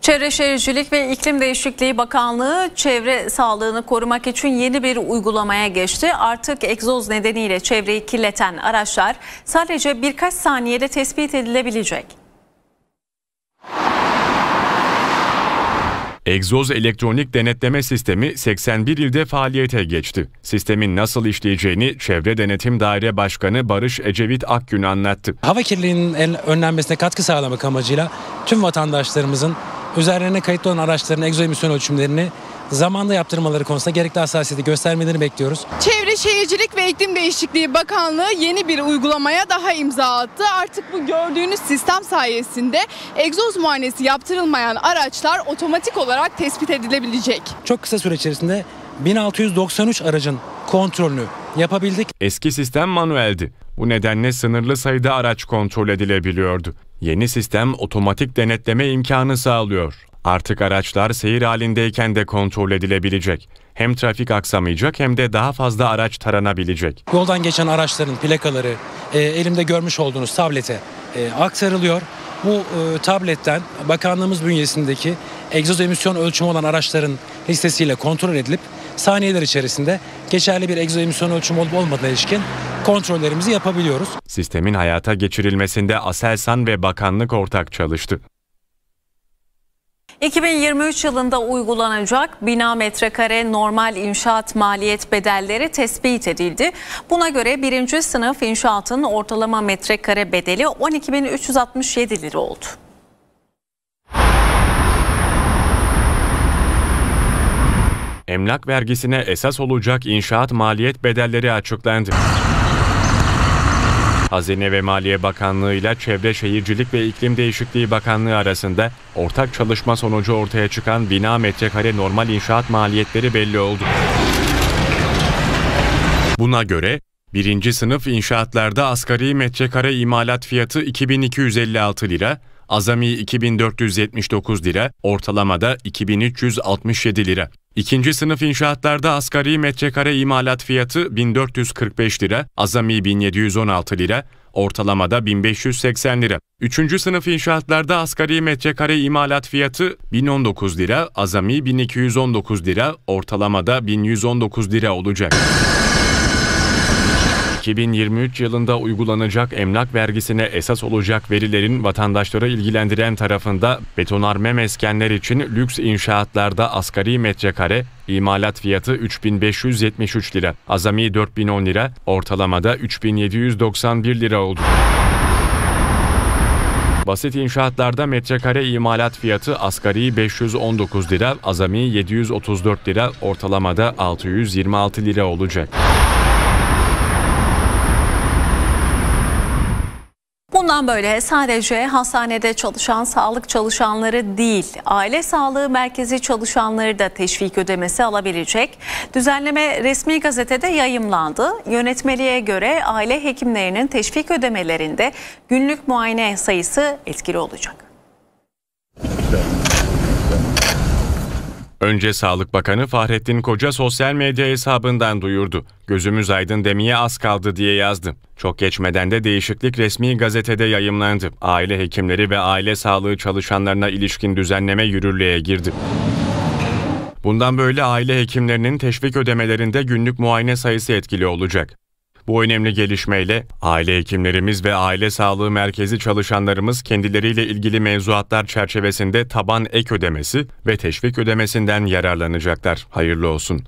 Çevre Şehircilik ve İklim Değişikliği Bakanlığı çevre sağlığını korumak için yeni bir uygulamaya geçti. Artık egzoz nedeniyle çevreyi kirleten araçlar sadece birkaç saniyede tespit edilebilecek. Egzoz elektronik denetleme sistemi 81 ilde faaliyete geçti. Sistemin nasıl işleyeceğini Çevre Denetim Daire Başkanı Barış Ecevit Akgün anlattı. Hava kirliliğinin önlenmesine katkı sağlamak amacıyla tüm vatandaşlarımızın üzerlerine kayıtlı olan araçların egzoz emisyon ölçümlerini zamanında yaptırmaları konusunda gerekli hassasiyeti göstermelerini bekliyoruz. Çevre Şehircilik ve İklim Değişikliği Bakanlığı yeni bir uygulamaya daha imza attı. Artık bu gördüğünüz sistem sayesinde egzoz muayenesi yaptırılmayan araçlar otomatik olarak tespit edilebilecek. Çok kısa süre içerisinde 1693 aracın kontrolünü yapabildik. Eski sistem manueldi. Bu nedenle sınırlı sayıda araç kontrol edilebiliyordu. Yeni sistem otomatik denetleme imkanı sağlıyor. Artık araçlar seyir halindeyken de kontrol edilebilecek. Hem trafik aksamayacak hem de daha fazla araç taranabilecek. Yoldan geçen araçların plakaları elimde görmüş olduğunuz tablete aktarılıyor. Bu tabletten bakanlığımız bünyesindeki egzoz emisyon ölçümü olan araçların listesiyle kontrol edilip saniyeler içerisinde geçerli bir egzoz emisyon ölçümü olup olmadığına ilişkin kontrollerimizi yapabiliyoruz. Sistemin hayata geçirilmesinde Aselsan ve bakanlık ortak çalıştı. 2023 yılında uygulanacak bina metrekare normal inşaat maliyet bedelleri tespit edildi. Buna göre 1. sınıf inşaatın ortalama metrekare bedeli 12.367 lira oldu. Emlak vergisine esas olacak inşaat maliyet bedelleri açıklandı. Hazine ve Maliye Bakanlığı ile Çevre Şehircilik ve İklim Değişikliği Bakanlığı arasında ortak çalışma sonucu ortaya çıkan bina metrekare normal inşaat maliyetleri belli oldu. Buna göre 1. sınıf inşaatlarda asgari metrekare imalat fiyatı 2256 lira, azami 2479 lira, ortalamada 2367 lira. 2. sınıf inşaatlarda asgari metrekare imalat fiyatı 1445 lira, azami 1716 lira, ortalamada 1580 lira. 3. sınıf inşaatlarda asgari metrekare imalat fiyatı 1019 lira, azami 1219 lira, ortalamada 1119 lira olacak. 2023 yılında uygulanacak emlak vergisine esas olacak verilerin vatandaşları ilgilendiren tarafında betonarme meskenler için lüks inşaatlarda asgari metrekare imalat fiyatı 3573 lira, azami 4010 lira, ortalamada 3791 lira oldu. Basit inşaatlarda metrekare imalat fiyatı asgari 519 lira, azami 734 lira, ortalamada 626 lira olacak. Bundan böyle sadece hastanede çalışan sağlık çalışanları değil, aile sağlığı merkezi çalışanları da teşvik ödemesi alabilecek. Düzenleme resmi gazetede yayımlandı. Yönetmeliğe göre aile hekimlerinin teşvik ödemelerinde günlük muayene sayısı etkili olacak. Önce Sağlık Bakanı Fahrettin Koca sosyal medya hesabından duyurdu. Gözümüz aydın demeye az kaldı diye yazdı. Çok geçmeden de değişiklik resmi gazetede yayımlandı. Aile hekimleri ve aile sağlığı çalışanlarına ilişkin düzenleme yürürlüğe girdi. Bundan böyle aile hekimlerinin teşvik ödemelerinde günlük muayene sayısı etkili olacak. Bu önemli gelişmeyle aile hekimlerimiz ve aile sağlığı merkezi çalışanlarımız kendileriyle ilgili mevzuatlar çerçevesinde taban ek ödemesi ve teşvik ödemesinden yararlanacaklar. Hayırlı olsun.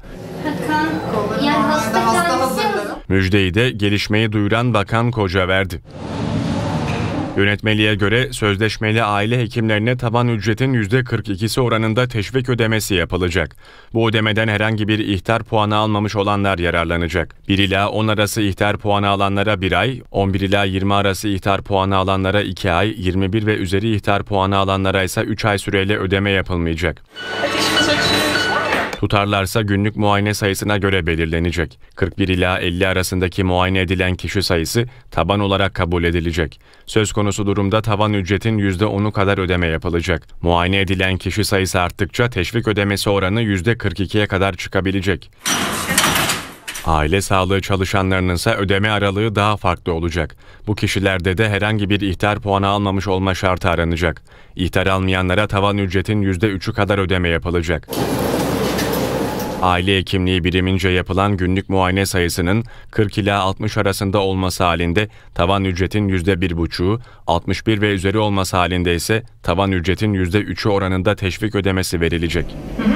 Müjdeyi de gelişmeyi duyuran Bakan Koca verdi. Yönetmeliğe göre sözleşmeli aile hekimlerine taban ücretin %42'si oranında teşvik ödemesi yapılacak. Bu ödemeden herhangi bir ihtar puanı almamış olanlar yararlanacak. 1 ila 10 arası ihtar puanı alanlara 1 ay, 11 ila 20 arası ihtar puanı alanlara 2 ay, 21 ve üzeri ihtar puanı alanlara ise 3 ay süreyle ödeme yapılmayacak. Tutarlarsa günlük muayene sayısına göre belirlenecek. 41 ila 50 arasındaki muayene edilen kişi sayısı taban olarak kabul edilecek. Söz konusu durumda taban ücretin %10'u kadar ödeme yapılacak. Muayene edilen kişi sayısı arttıkça teşvik ödemesi oranı %42'ye kadar çıkabilecek. Aile sağlığı çalışanlarının ise ödeme aralığı daha farklı olacak. Bu kişilerde de herhangi bir ihtar puanı almamış olma şartı aranacak. İhtar almayanlara tavan ücretin %3'ü kadar ödeme yapılacak. Aile hekimliği birimince yapılan günlük muayene sayısının 40 ila 60 arasında olması halinde tavan ücretin %1,5'u, 61 ve üzeri olması halinde ise tavan ücretin %3'ü oranında teşvik ödemesi verilecek.